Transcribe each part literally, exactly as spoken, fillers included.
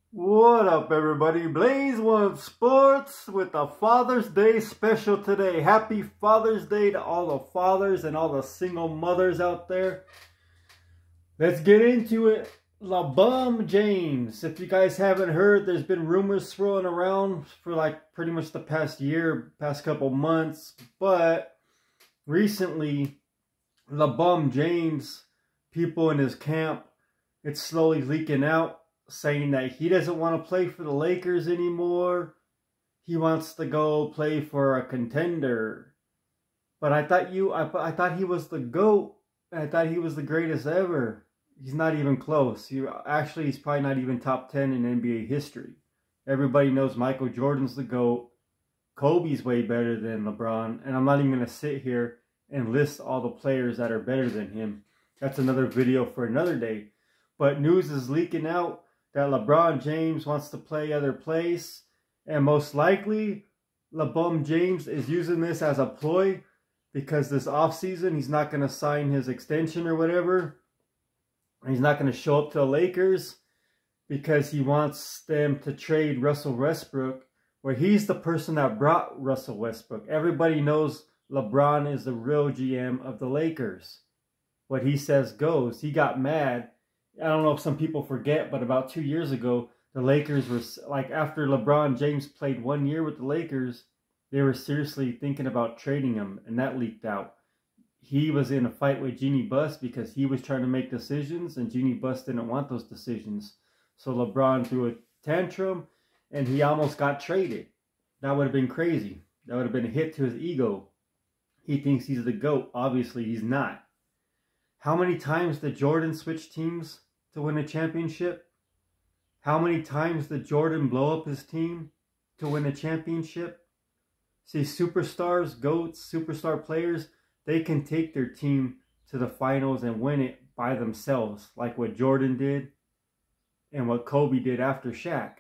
What up, everybody? Blaze One Sports with a Father's Day special today. Happy Father's Day to all the fathers and all the single mothers out there. Let's get into it. LeBron James. If you guys haven't heard, there's been rumors swirling around for like pretty much the past year, past couple months. But recently, LeBron James, people in his camp, it's slowly leaking out, saying that he doesn't want to play for the Lakers anymore. He wants to go play for a contender. But I thought you, I, I thought he was the GOAT. I thought he was the greatest ever. He's not even close. He, actually, he's probably not even top ten in N B A history. Everybody knows Michael Jordan's the GOAT. Kobe's way better than LeBron. And I'm not even going to sit here and list all the players that are better than him. That's another video for another day. But news is leaking out that LeBron James wants to play other place. And most likely, LeBron James is using this as a ploy because this offseason, he's not going to sign his extension or whatever. He's not going to show up to the Lakers because he wants them to trade Russell Westbrook, where he's the person that brought Russell Westbrook. Everybody knows LeBron is the real G M of the Lakers. What he says goes. He got mad. I don't know if some people forget, but about two years ago, the Lakers were, like, after LeBron James played one year with the Lakers, they were seriously thinking about trading him, and that leaked out. He was in a fight with Jeanie Buss because he was trying to make decisions, and Jeanie Buss didn't want those decisions. So LeBron threw a tantrum, and he almost got traded. That would have been crazy. That would have been a hit to his ego. He thinks he's the GOAT. Obviously, he's not. How many times did Jordan switch teams to win a championship? How many times did Jordan blow up his team to win a championship? See, superstars, GOATs, superstar players, they can take their team to the finals and win it by themselves, like what Jordan did and what Kobe did after Shaq.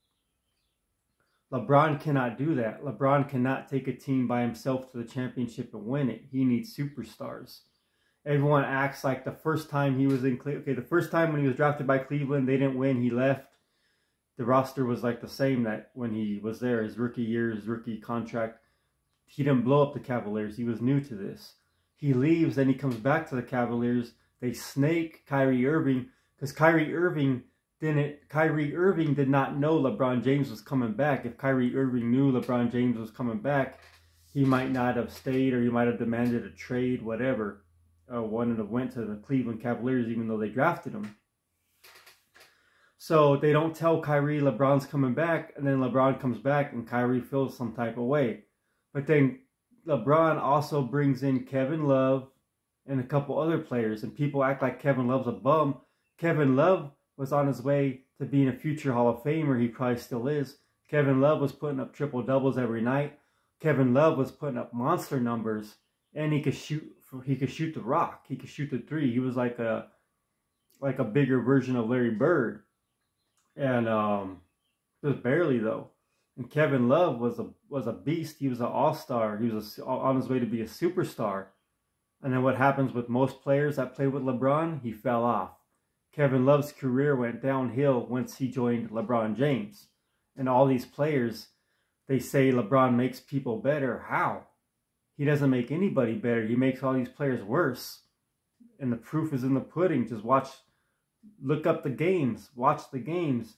LeBron cannot do that. LeBron cannot take a team by himself to the championship and win it. He needs superstars. Everyone acts like the first time he was in Cleveland. Okay, the first time when he was drafted by Cleveland, they didn't win. He left. The roster was like the same that when he was there, his rookie year, his rookie contract. He didn't blow up the Cavaliers. He was new to this. He leaves, then he comes back to the Cavaliers. They snake Kyrie Irving because Kyrie Irving didn't. Kyrie Irving did not know LeBron James was coming back. If Kyrie Irving knew LeBron James was coming back, he might not have stayed, or he might have demanded a trade, whatever. Uh, wanted to went to the Cleveland Cavaliers even though they drafted him. So they don't tell Kyrie LeBron's coming back, and then LeBron comes back and Kyrie feels some type of way. But then LeBron also brings in Kevin Love and a couple other players, and people act like Kevin Love's a bum. Kevin Love was on his way to being a future Hall of Famer. He probably still is. Kevin Love was putting up triple doubles every night. Kevin Love was putting up monster numbers, and he could shoot. He could shoot the rock. He could shoot the three. He was like a like a bigger version of Larry Bird, and um, just barely though. And Kevin Love was a was a beast. He was an all-star. He was a, on his way to be a superstar. And then what happens with most players that play with LeBron? He fell off. Kevin Love's career went downhill once he joined LeBron James. And all these players, they say LeBron makes people better. How? He doesn't make anybody better. He makes all these players worse. And the proof is in the pudding. Just watch, look up the games. Watch the games.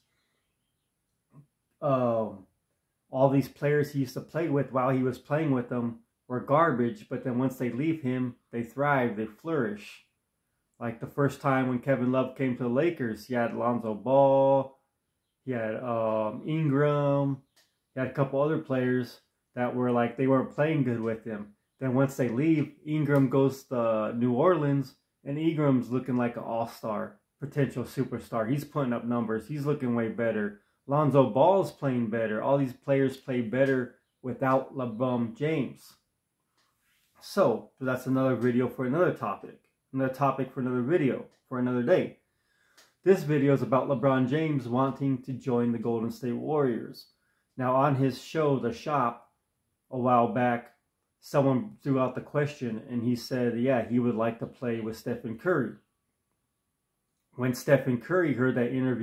Um, all these players he used to play with while he was playing with them were garbage. But then once they leave him, they thrive. They flourish. Like the first time when Kevin Love came to the Lakers, he had Lonzo Ball. He had um, Ingram. He had a couple other players that were like, they weren't playing good with him. Then once they leave, Ingram goes to New Orleans, and Ingram's looking like an all-star, potential superstar. He's putting up numbers. He's looking way better. Lonzo Ball's playing better. All these players play better without LeBron James. So, that's another video for another topic. Another topic for another video for another day. This video is about LeBron James wanting to join the Golden State Warriors. Now, on his show, The Shop, a while back, someone threw out the question, and he said, yeah, he would like to play with Stephen Curry. When Stephen Curry heard that interview,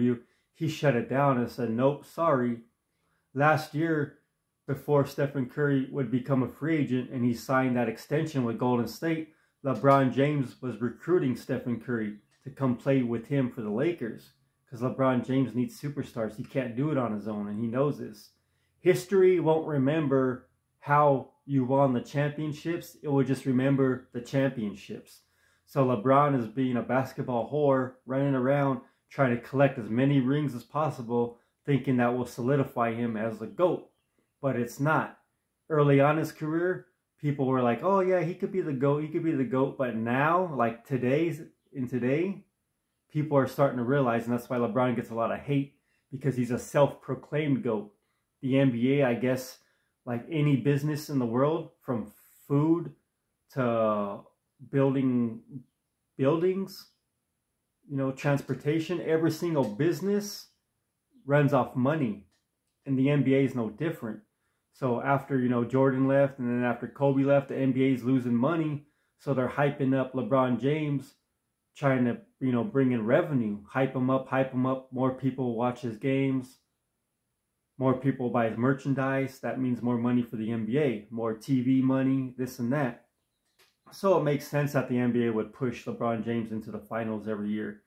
he shut it down and said, nope, sorry. Last year, before Stephen Curry would become a free agent and he signed that extension with Golden State, LeBron James was recruiting Stephen Curry to come play with him for the Lakers, because LeBron James needs superstars. He can't do it on his own, and he knows this. History won't remember how you won the championships. It will just remember the championships. So LeBron is being a basketball whore, running around trying to collect as many rings as possible, thinking that will solidify him as the GOAT. But it's not. Early on in his career, people were like, oh yeah, he could be the GOAT, he could be the GOAT. But now, like today's, in today, people are starting to realize, and that's why LeBron gets a lot of hate, because he's a self-proclaimed GOAT. The N B A, I guess, like any business in the world, from food to building buildings, you know, transportation, every single business runs off money. And the N B A is no different. So after, you know, Jordan left, and then after Kobe left, the N B A is losing money. So they're hyping up LeBron James, trying to, you know, bring in revenue. Hype him up, hype him up. More people watch his games. More people buy his merchandise. That means more money for the N B A. More T V money, this and that. So it makes sense that the N B A would push LeBron James into the finals every year.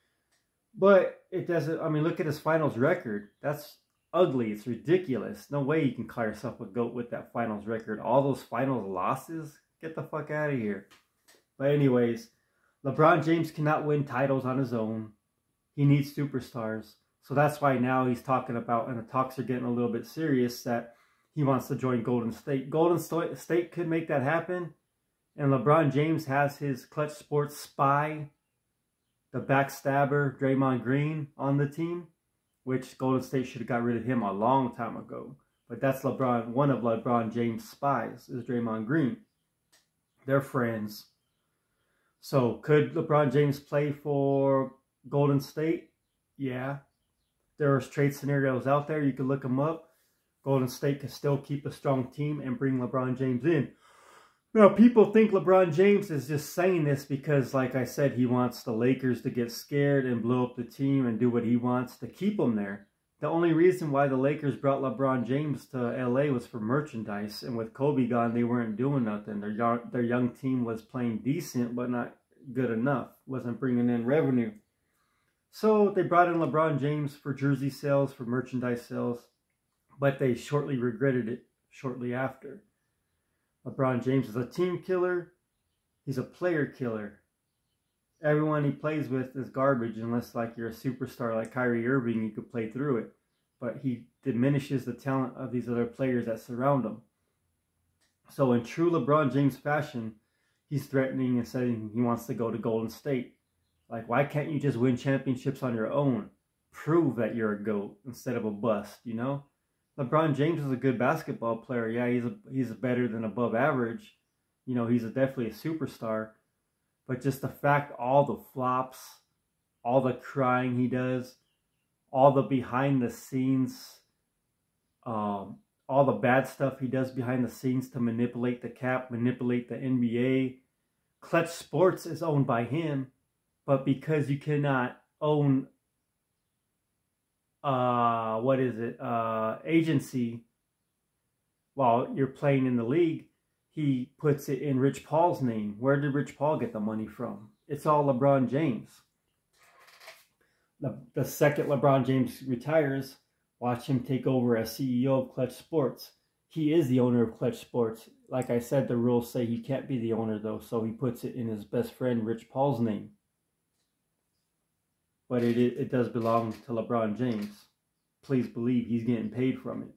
But it doesn't, I mean, look at his finals record. That's ugly. It's ridiculous. No way you can call yourself a GOAT with that finals record. All those finals losses? Get the fuck out of here. But anyways, LeBron James cannot win titles on his own. He needs superstars. So that's why now he's talking about, and the talks are getting a little bit serious, that he wants to join Golden State. Golden State could make that happen. And LeBron James has his Clutch Sports spy, the backstabber, Draymond Green, on the team, which Golden State should have got rid of him a long time ago. But that's LeBron, one of LeBron James' spies, is Draymond Green. They're friends. So could LeBron James play for Golden State? Yeah. There's trade scenarios out there. You can look them up. Golden State can still keep a strong team and bring LeBron James in. Now, people think LeBron James is just saying this because, like I said, he wants the Lakers to get scared and blow up the team and do what he wants to keep them there. The only reason why the Lakers brought LeBron James to L A was for merchandise. And with Kobe gone, they weren't doing nothing. Their young, their young team was playing decent, but not good enough. Wasn't bringing in revenue. So they brought in LeBron James for jersey sales, for merchandise sales. But they shortly regretted it shortly after. LeBron James is a team killer. He's a player killer. Everyone he plays with is garbage unless like you're a superstar like Kyrie Irving, you could play through it. But he diminishes the talent of these other players that surround him. So in true LeBron James fashion, he's threatening and saying he wants to go to Golden State. Like, why can't you just win championships on your own? Prove that you're a GOAT instead of a bust, you know? LeBron James is a good basketball player. Yeah, he's a, he's a better than above average. You know, he's a, definitely a superstar. But just the fact, all the flops, all the crying he does, all the behind the scenes, um, all the bad stuff he does behind the scenes to manipulate the cap, manipulate the N B A. Clutch Sports is owned by him. But because you cannot own Uh, what is it, uh, agency while you're playing in the league, he puts it in Rich Paul's name. Where did Rich Paul get the money from? It's all LeBron James. The, the second LeBron James retires, watch him take over as C E O of Clutch Sports. He is the owner of Clutch Sports. Like I said, the rules say he can't be the owner though, so he puts it in his best friend Rich Paul's name. But it, it does belong to LeBron James. Please believe he's getting paid from it.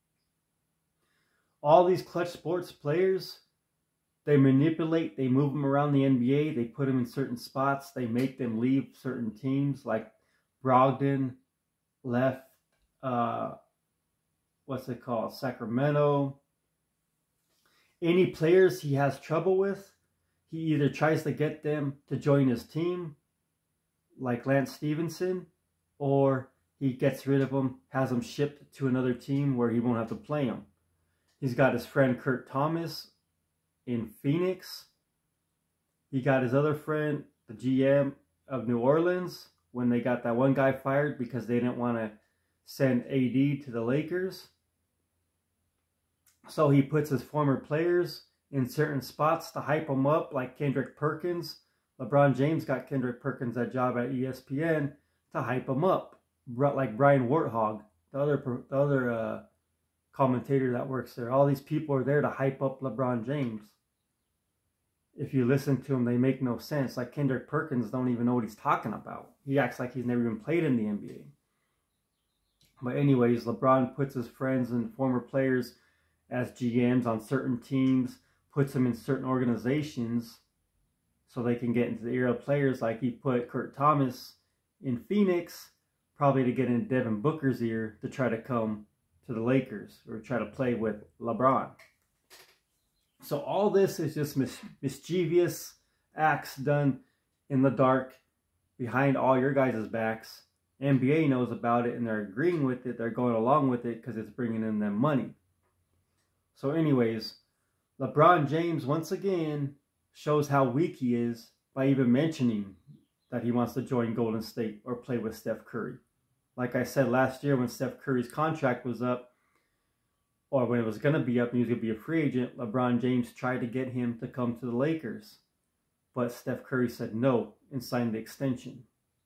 All these Clutch Sports players, they manipulate, they move them around the N B A, they put them in certain spots, they make them leave certain teams, like Brogdon left, uh, what's it called, Sacramento. Any players he has trouble with, he either tries to get them to join his team, like Lance Stevenson, or he gets rid of them, has them shipped to another team where he won't have to play them. He's got his friend Kurt Thomas in Phoenix. He got his other friend, the G M of New Orleans, when they got that one guy fired because they didn't want to send A D to the Lakers. So he puts his former players in certain spots to hype them up, like Kendrick Perkins. LeBron James got Kendrick Perkins that job at E S P N to hype him up, like Brian Warthog, the other the other uh, commentator that works there. All these people are there to hype up LeBron James. If you listen to them, they make no sense. Like Kendrick Perkins don't even know what he's talking about. He acts like he's never even played in the N B A. But anyways, LeBron puts his friends and former players as G Ms on certain teams, puts them in certain organizations so they can get into the ear of players. Like he put Kurt Thomas in Phoenix, probably to get in Devin Booker's ear to try to come to the Lakers or try to play with LeBron. So all this is just mis mischievous acts done in the dark behind all your guys' backs. N B A knows about it and they're agreeing with it. They're going along with it because it's bringing in them money. So anyways, LeBron James once again shows how weak he is by even mentioning that he wants to join Golden State or play with Steph Curry. Like I said last year when Steph Curry's contract was up, or when it was going to be up and he was going to be a free agent, LeBron James tried to get him to come to the Lakers. But Steph Curry said no and signed the extension.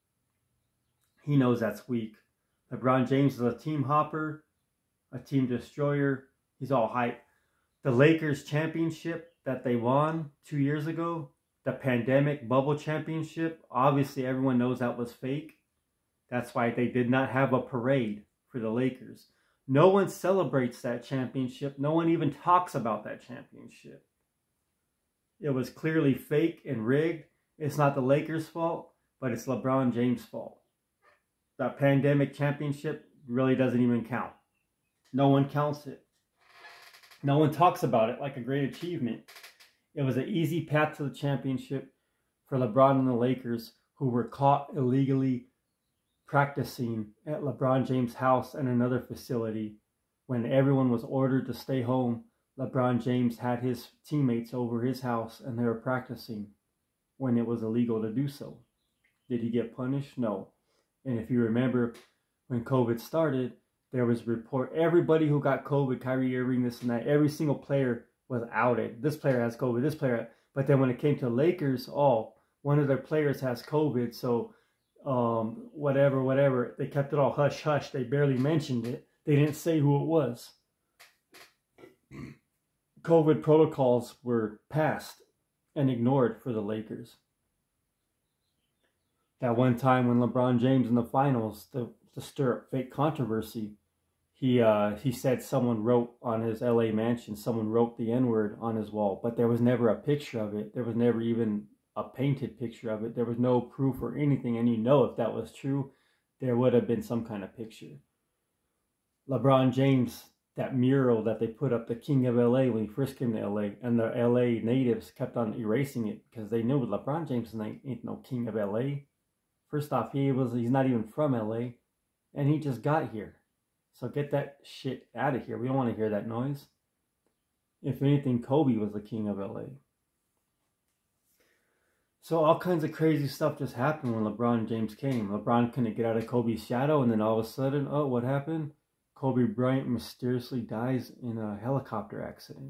He knows that's weak. LeBron James is a team hopper, a team destroyer. He's all hype. The Lakers championship that they won two years ago, the pandemic bubble championship, obviously everyone knows that was fake. That's why they did not have a parade for the Lakers. No one celebrates that championship. No one even talks about that championship. It was clearly fake and rigged. It's not the Lakers' fault, but it's LeBron James' fault. That pandemic championship really doesn't even count. No one counts it. No one talks about it like a great achievement. It was an easy path to the championship for LeBron and the Lakers, who were caught illegally practicing at LeBron James' house and another facility. When everyone was ordered to stay home, LeBron James had his teammates over his house and they were practicing when it was illegal to do so. Did he get punished? No. And if you remember, when COVID started, there was report, everybody who got COVID, Kyrie Irving, this and that, every single player was outed. This player has COVID, this player. But then when it came to Lakers, oh, one of their players has COVID, so um, whatever, whatever. They kept it all hush-hush. They barely mentioned it. They didn't say who it was. COVID protocols were passed and ignored for the Lakers. That one time when LeBron James in the finals, to, to stir up fake controversy, he uh, he said someone wrote on his L A mansion, someone wrote the N-word on his wall, but there was never a picture of it. There was never even a painted picture of it. There was no proof or anything, and you know if that was true, there would have been some kind of picture. LeBron James, that mural that they put up, the King of L A, when he first came to L A, and the L A natives kept on erasing it because they knew LeBron James ain't no King of L A. First off, he was he's not even from L A, and he just got here. So get that shit out of here. We don't want to hear that noise. If anything, Kobe was the King of L A. So all kinds of crazy stuff just happened when LeBron James came. LeBron couldn't get out of Kobe's shadow, and then all of a sudden, oh, what happened? Kobe Bryant mysteriously dies in a helicopter accident.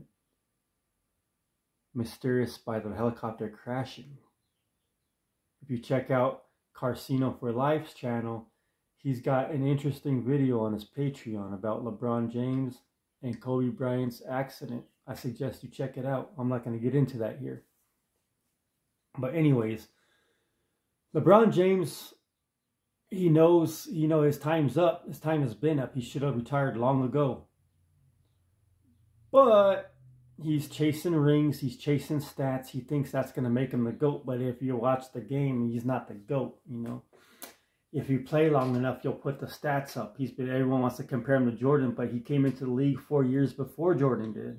Mysterious by the helicopter crashing. If you check out Carcino for Life's channel, he's got an interesting video on his Patreon about LeBron James and Kobe Bryant's accident. I suggest you check it out. I'm not going to get into that here. But anyways, LeBron James, he knows, you know, his time's up. His time has been up. He should have retired long ago. But he's chasing rings. He's chasing stats. He thinks that's going to make him the GOAT. But if you watch the game, he's not the GOAT, you know. If you play long enough, you'll put the stats up. He's been, everyone wants to compare him to Jordan, but he came into the league four years before Jordan did.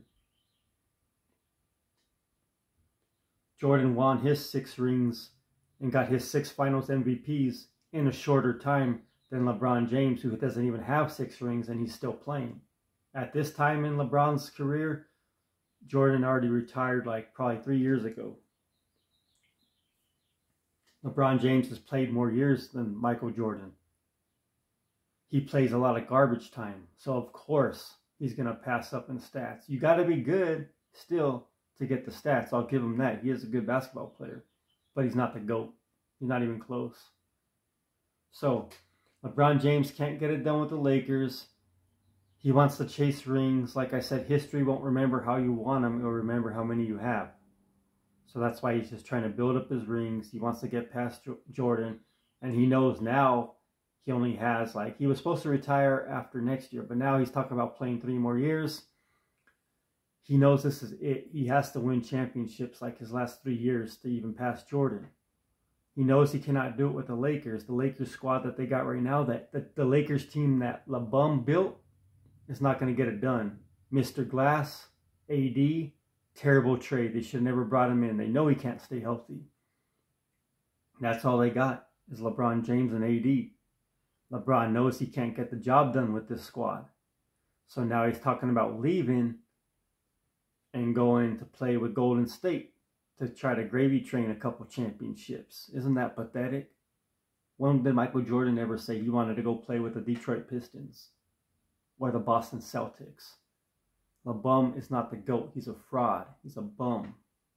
Jordan won his six rings and got his six finals M V Ps in a shorter time than LeBron James, who doesn't even have six rings and he's still playing. At this time in LeBron's career, Jordan already retired like probably three years ago. LeBron James has played more years than Michael Jordan. He plays a lot of garbage time. So, of course, he's going to pass up in stats. You got to be good still to get the stats. I'll give him that. He is a good basketball player. But he's not the GOAT. He's not even close. So, LeBron James can't get it done with the Lakers. He wants to chase rings. Like I said, history won't remember how you won them. It'll remember how many you have. So that's why he's just trying to build up his rings. He wants to get past Jordan. And he knows now he only has, like, he was supposed to retire after next year. But now he's talking about playing three more years. He knows this is it. He has to win championships like his last three years to even pass Jordan. He knows he cannot do it with the Lakers. The Lakers squad that they got right now, that the, the Lakers team that LeBum built is not going to get it done. Mister Glass, A D, terrible trade. They should have never brought him in. They know he can't stay healthy. That's all they got is LeBron James and A D. LeBron knows he can't get the job done with this squad. So now he's talking about leaving and going to play with Golden State to try to gravy train a couple championships. Isn't that pathetic? When did Michael Jordan ever say he wanted to go play with the Detroit Pistons or the Boston Celtics? LeBum is not the GOAT. He's a fraud. He's a bum.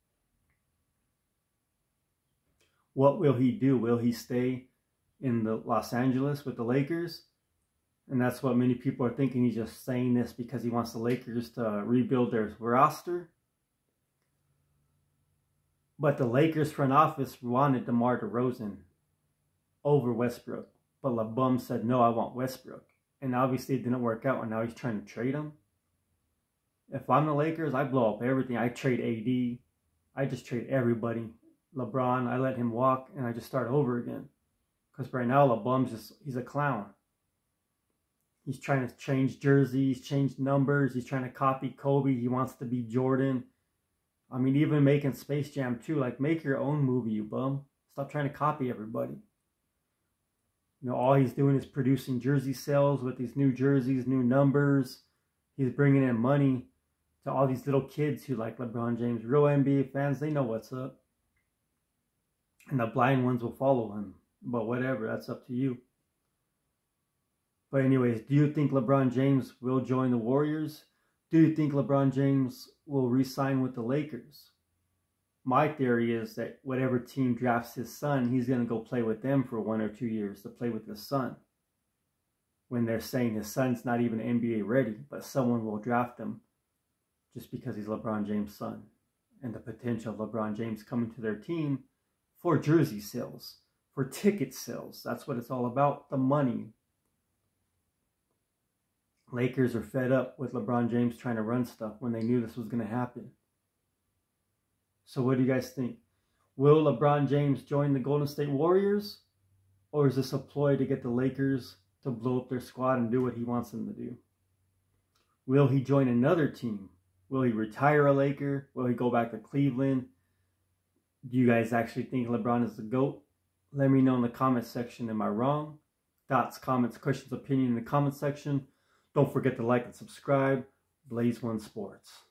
What will he do? Will he stay in the Los Angeles with the Lakers? And that's what many people are thinking. He's just saying this because he wants the Lakers to rebuild their roster. But the Lakers front office wanted DeMar DeRozan over Westbrook. But LeBum said, no, I want Westbrook. And obviously it didn't work out, and now he's trying to trade him. If I'm the Lakers, I blow up everything. I trade A D. I just trade everybody. LeBron, I let him walk, and I just start over again. Because right now, LeBum's just, he's a clown. He's trying to change jerseys, change numbers. He's trying to copy Kobe. He wants to be Jordan. I mean, even making Space Jam too. Like, make your own movie, you bum. Stop trying to copy everybody. You know, all he's doing is producing jersey sales with these new jerseys, new numbers. He's bringing in money to all these little kids who like LeBron James. Real N B A fans, they know what's up. And the blind ones will follow him. But whatever, that's up to you. But anyways, do you think LeBron James will join the Warriors? Do you think LeBron James will re-sign with the Lakers? My theory is that whatever team drafts his son, he's going to go play with them for one or two years to play with his son. When they're saying his son's not even N B A ready, but someone will draft him just because he's LeBron James' son. And the potential of LeBron James coming to their team for jersey sales, for ticket sales. That's what it's all about, the money. Lakers are fed up with LeBron James trying to run stuff when they knew this was going to happen. So what do you guys think? Will LeBron James join the Golden State Warriors? Or is this a ploy to get the Lakers to blow up their squad and do what he wants them to do? Will he join another team? Will he retire a Laker? Will he go back to Cleveland? Do you guys actually think LeBron is the GOAT? Let me know in the comment section. Am I wrong? Thoughts, comments, questions, opinion in the comment section. Don't forget to like and subscribe. Blaze One Sports.